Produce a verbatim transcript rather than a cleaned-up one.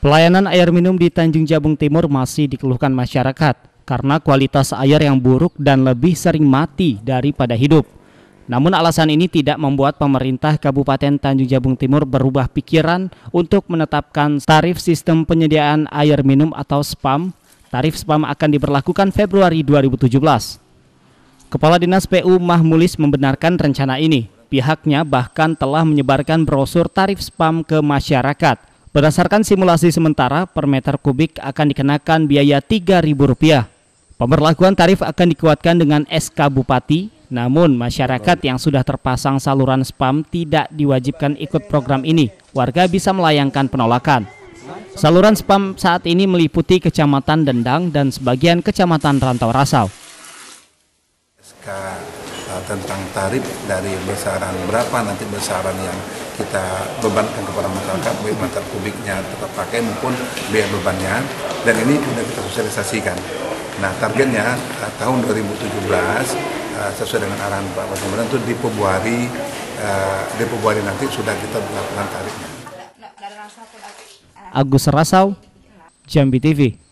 Pelayanan air minum di Tanjung Jabung Timur masih dikeluhkan masyarakat karena kualitas air yang buruk dan lebih sering mati daripada hidup. Namun alasan ini tidak membuat pemerintah Kabupaten Tanjung Jabung Timur berubah pikiran untuk menetapkan tarif sistem penyediaan air minum atau S P A M. Tarif S P A M akan diberlakukan Februari dua ribu tujuh belas. Kepala Dinas P U Mahmulis membenarkan rencana ini. Pihaknya bahkan telah menyebarkan brosur tarif S P A M ke masyarakat. Berdasarkan simulasi sementara, per meter kubik akan dikenakan biaya tiga ribu rupiah. Pemberlakuan tarif akan dikuatkan dengan S K Bupati, namun masyarakat yang sudah terpasang saluran S P A M tidak diwajibkan ikut program ini. Warga bisa melayangkan penolakan. Saluran S P A M saat ini meliputi Kecamatan Dendang dan sebagian Kecamatan Rantau Rasau. S K tentang tarif dari besaran berapa nanti besaran yang kita bebankan kepada masyarakat, baik meter kubiknya tetap pakai maupun biaya bebannya, dan ini sudah kita sosialisasikan. Nah, targetnya uh, tahun dua ribu tujuh belas uh, sesuai dengan arahan Pak Gubernur itu di Februari uh, di Februari nanti sudah kita melakukan tarifnya. Agus Rasau, Jambi T V.